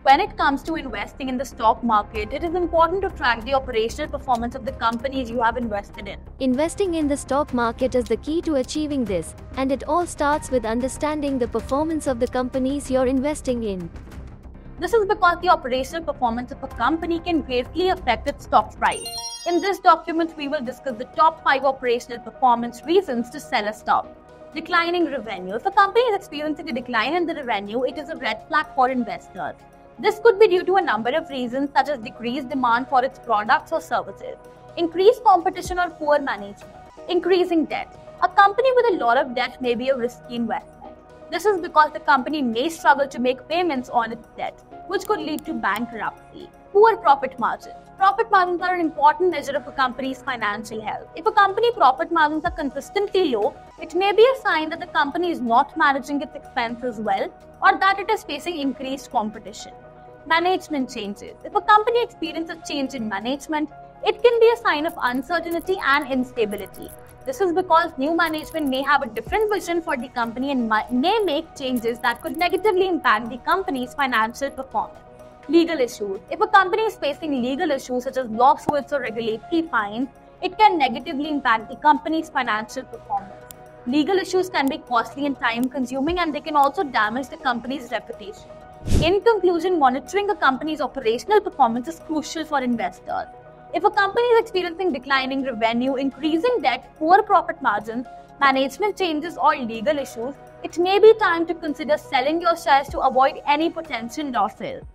When it comes to investing in the stock market, it is important to track the operational performance of the companies you have invested in. Investing in the stock market is the key to achieving this, and it all starts with understanding the performance of the companies you're investing in. This is because the operational performance of a company can greatly affect its stock price. In this document, we will discuss the top 5 operational performance reasons to sell a stock. Declining revenue. If a company is experiencing a decline in the revenue, it is a red flag for investors. This could be due to a number of reasons such as decreased demand for its products or services, increased competition or poor management, increasing debt. A company with a lot of debt may be a risky investment. This is because the company may struggle to make payments on its debt, which could lead to bankruptcy. Poor profit margins. Profit margins are an important measure of a company's financial health. If a company profit margins are consistently low, it may be a sign that the company is not managing its expenses well or that it is facing increased competition. Management changes. If a company experiences change in management, it can be a sign of uncertainty and instability. This is because new management may have a different vision for the company and may make changes that could negatively impact the company's financial performance. Legal issues. If a company is facing legal issues such as lawsuits or regulatory fines, it can negatively impact the company's financial performance. Legal issues can be costly and time-consuming, and they can also damage the company's reputation. In conclusion, monitoring a company's operational performance is crucial for investors. If a company is experiencing declining revenue, increasing debt, poor profit margins, management changes, or legal issues, it may be time to consider selling your shares to avoid any potential losses.